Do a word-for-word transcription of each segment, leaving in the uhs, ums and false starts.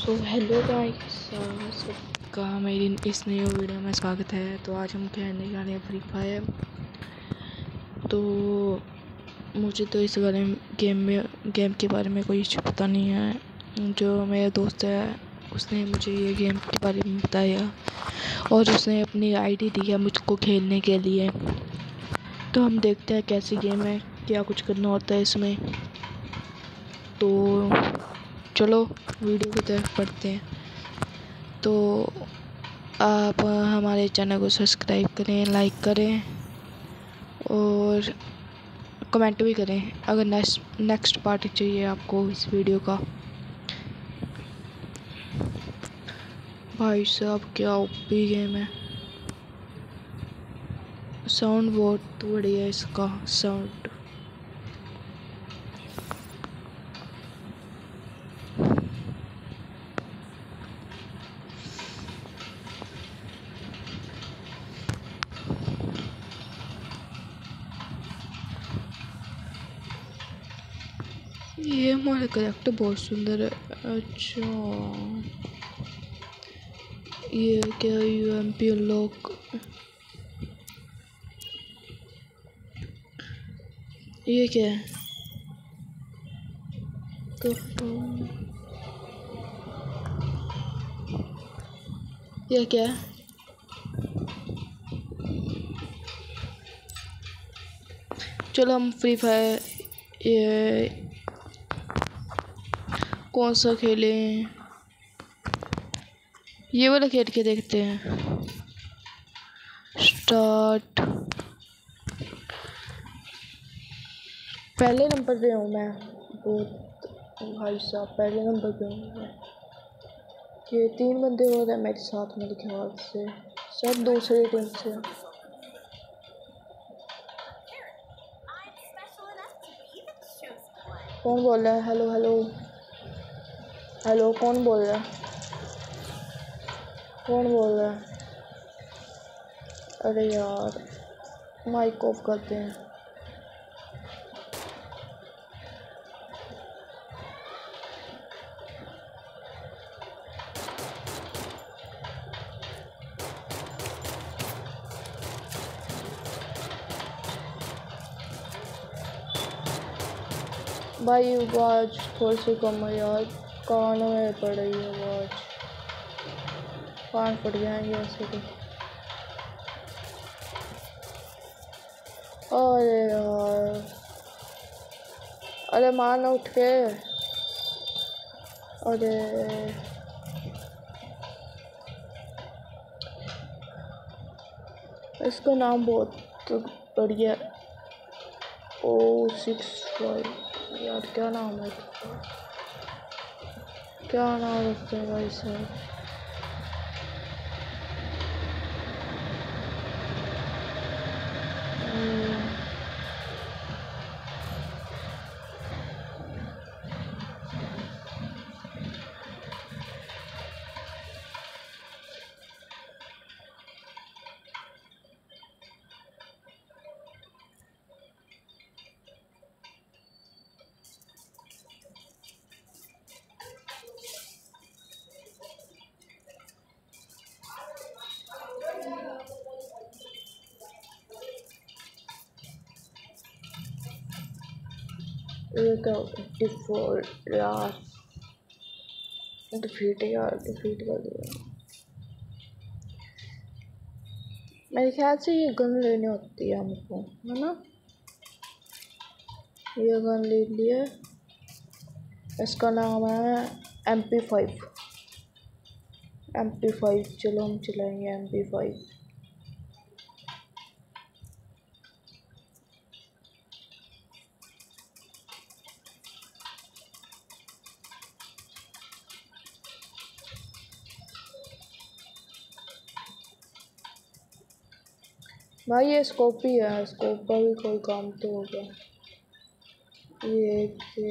तो hello guys, सबका मेरी इस नई वीडियो में स्वागत है। तो आज हम खेलने जा रहे हैं फ्री फायर। तो मुझे तो इस बारे में गेम में गेम के बारे में कोई पता नहीं है। जो मेरा दोस्त है उसने मुझे ये गेम के बारे में बताया और उसने अपनी आईडी दिया मुझको खेलने के लिए। तो हम देखते हैं कैसी गेम है, क्या कुछ करना होता है इसमें। तो चलो वीडियो की तरफ पढ़ते हैं। तो आप हमारे चैनल को सब्सक्राइब करें, लाइक करें और कमेंट भी करें अगर नेक्स्ट नेक्स्ट पार्ट चाहिए आपको इस वीडियो का। भाई साहब क्या ओपी गेम है, साउंड बहुत बढ़िया है इसका साउंड। ये हमारा करेक्टर बहुत सुंदर है। अच्छा ये क्या यू एम पी अनलॉक, ये क्या है? ये क्या है? चलो हम फ्री फायर ये कौन सा खेलें, ये वाला खेल के देखते हैं। स्टार्ट। पहले नंबर पे हूँ मैं, बहुत भाई साहब पहले नंबर पे हूँ मैं। ये तीन बंदे हो रहे हैं मेरे साथ मेरे ख्याल से, सब दूसरी टीम से। कौन बोल रहा है? हेलो हेलो हेलो कौन बोल रहा है? कौन बोल रहा है? अरे यार माइक ऑफ करते हैं। भाई आवाज़ थोड़ी सी कम है यार, कानों में पड़ रही है आवाज़, कान फट जाएंगे ऐसे तो। अरे यार, अरे मान उठ के। अरे इसका नाम बहुत बढ़िया, ओ सिक्स फाइव। यार क्या नाम है, क्या नाम रखते हैं भाई साहब। एक डिफॉल्ट यार, डिफीट यार, डिफीट कर दिया। मेरे ख्याल से ये गन लेनी होती है हमको, है ना? ये गन ले लिया, इसका नाम है M P five. M P five चलो हम चलाएंगे एम पी फाइव। भाई ये स्कोप ही है, स्कोप का भी कोई काम तो होगा। ये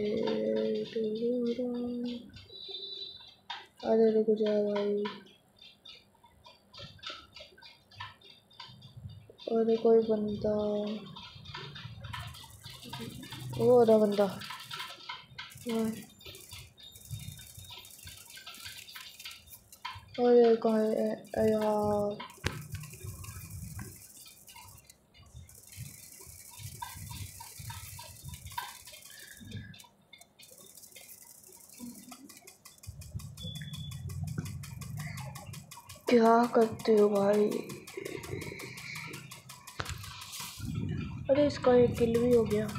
अरे रुक जा भाई, अरे कोई बंदा, वो रहा बंदा। ओए कहाँ है ए यार। क्या करते हो भाई? अरे इसका एक किल भी हो गया।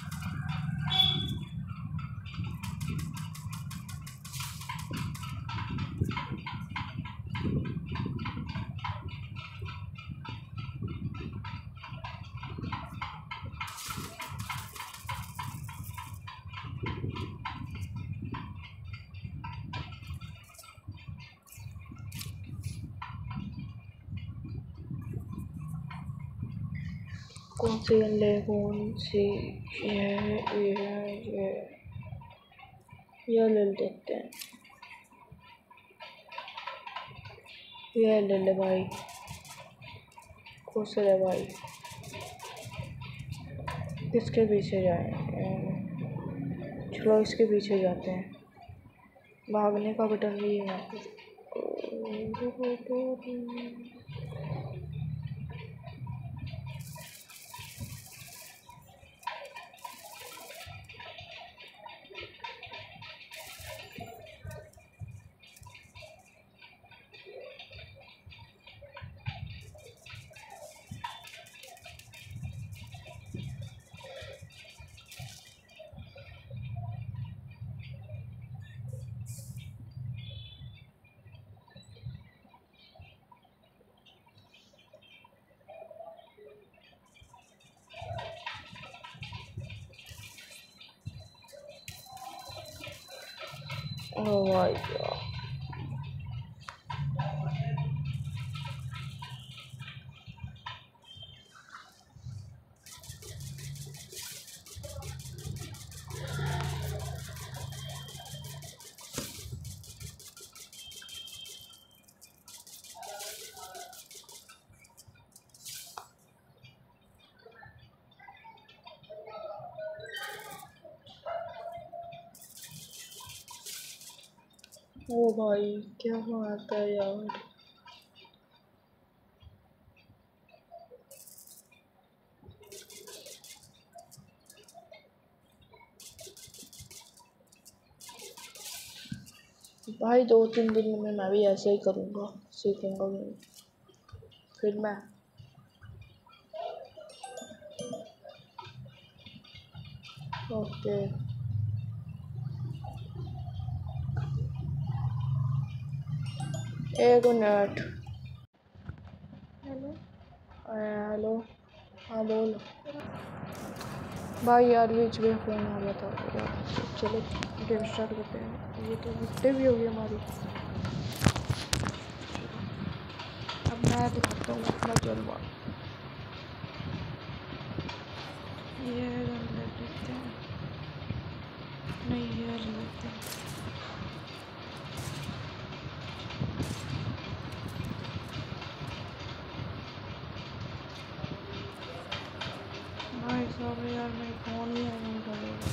कौन सी ले कौन सी ये ये ये ये ले लेते हैं। ये ले ले भाई, खुश रहे भाई। किसके पीछे जाए? चलो इसके पीछे जाते हैं। भागने का बटन भी है। Oh my god. ओ भाई क्या आता है यार। भाई दो तीन दिन में मैं भी ऐसे ही करूँगा, सीखूंगा फिर मैं। ओके एक मिनट। हेलो हेलो हाँ बोल भाई। यार बीच में फ़ोन आ गया था यार। चलो गेम स्टार्ट करते हैं। ये तो मिट्टी भी होगी हमारी। अब मैं दिखाता हूँ अपना जलवा। ये रन लेते हैं, नहीं ये रन लेते हैं। भाई साहब यार मैं फ़ोन ही नहीं करेगा।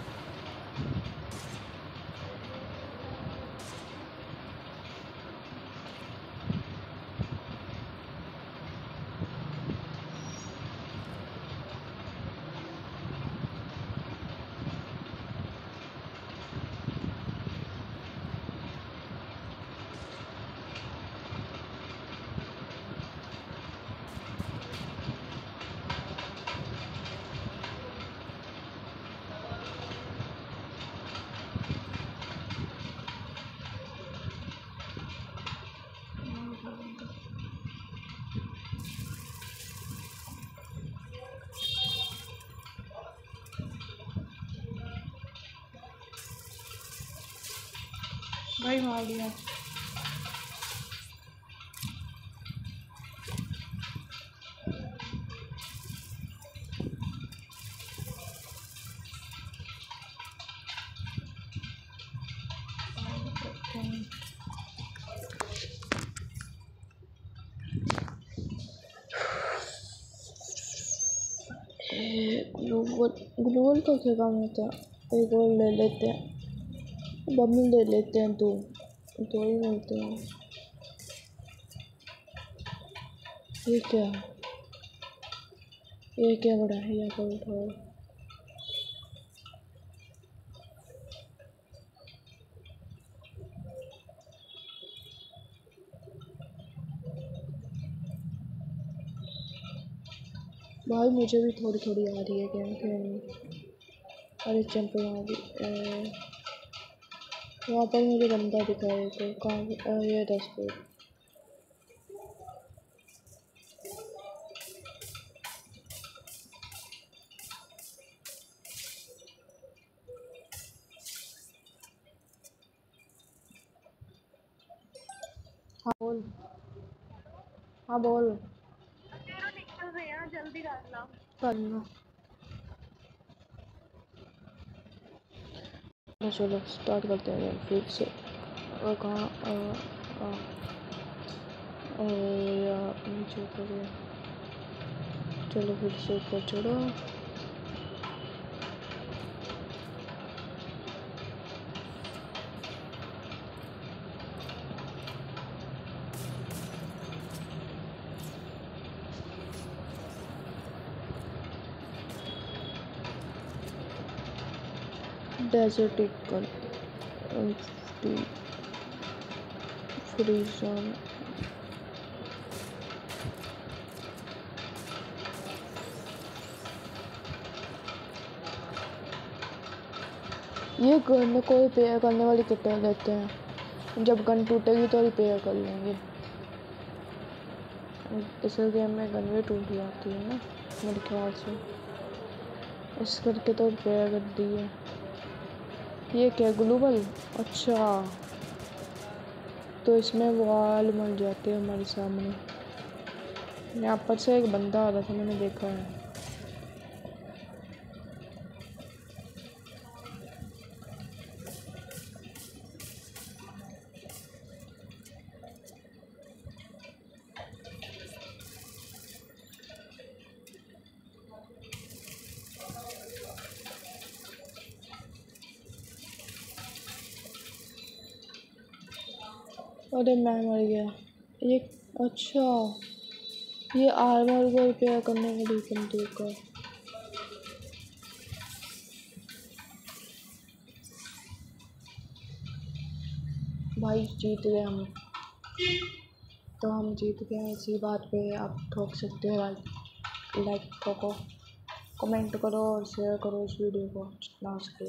भाई मार दिया। ग्लूवल ग्लूवल का क्या काम होता है? एक और ले लेते हैं, बबल ले लेते हैं। दो दो ही मिलते हैं। ये क्या है? ये क्या बड़ा है? यहाँ पर उठाओ। भाई मुझे भी थोड़ी थोड़ी आ रही है गेम खेलनी। अरे जंप मार दी। यहाँ पर मुझे बंदा दिखाई तो कहाँ? ये दस फुट। हाँ बोल। हाँ बोल। निकल रहे हैं, जल्दी डालना। करना। चलो स्टार्ट करते हैं फिर से। और कहाँ? यार नीचे करो। चलो फिर से ऊपर चढ़ो। Desert equal free zone. ये गन को रिपेयर करने वाली किट देते हैं। जब गन टूटेगी तो रिपेयर कर लेंगे। इस गेम में गन भी टूट जाती है ना मेरे ख्याल से, इस करके तो रिपेयर कर दी है। ये क्या ग्लोबल? अच्छा तो इसमें वॉल मिल जाती है हमारे सामने। यहाँ पर से एक बंदा आ रहा था, मैंने देखा है। अरे मैं मर गया। ये अच्छा ये आर्मर को रिपेयर करने वाली बंदूक है। भाई जीत गए हम। तो हम जीत गए। इसी बात पे आप ठोक सकते हो लाइक लाइक ठोको, कमेंट करो और शेयर करो इस वीडियो को जितना हो सके।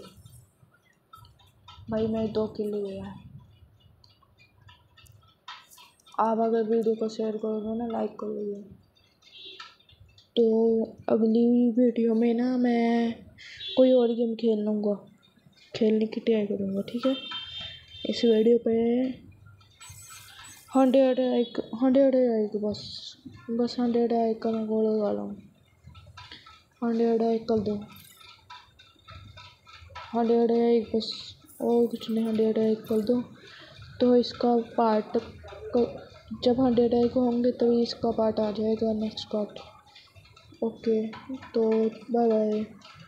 भाई मैं दो किल हुए हैं। आप अगर वीडियो को शेयर करोगे ना, लाइक करोगे, तो अगली वीडियो में ना मैं कोई और गेम खेल लूँगा, खेलने की ट्राई करूँगा। ठीक है, इस वीडियो पे हंड्रेड लाइक हंड्रेड लाइक बस बस हंड्रेड लाइक का मैं गोल वाला हूँ। हंड्रेड लाइक कर दो, हंड्रेड लाइक बस, और कुछ नहीं। हंड्रेड लाइक कर दो तो इसका पार्ट जब हंड्रेड लाइक होंगे तभी इसका पार्ट आ जाएगा, नेक्स्ट पार्ट। ओके तो बाय बाय।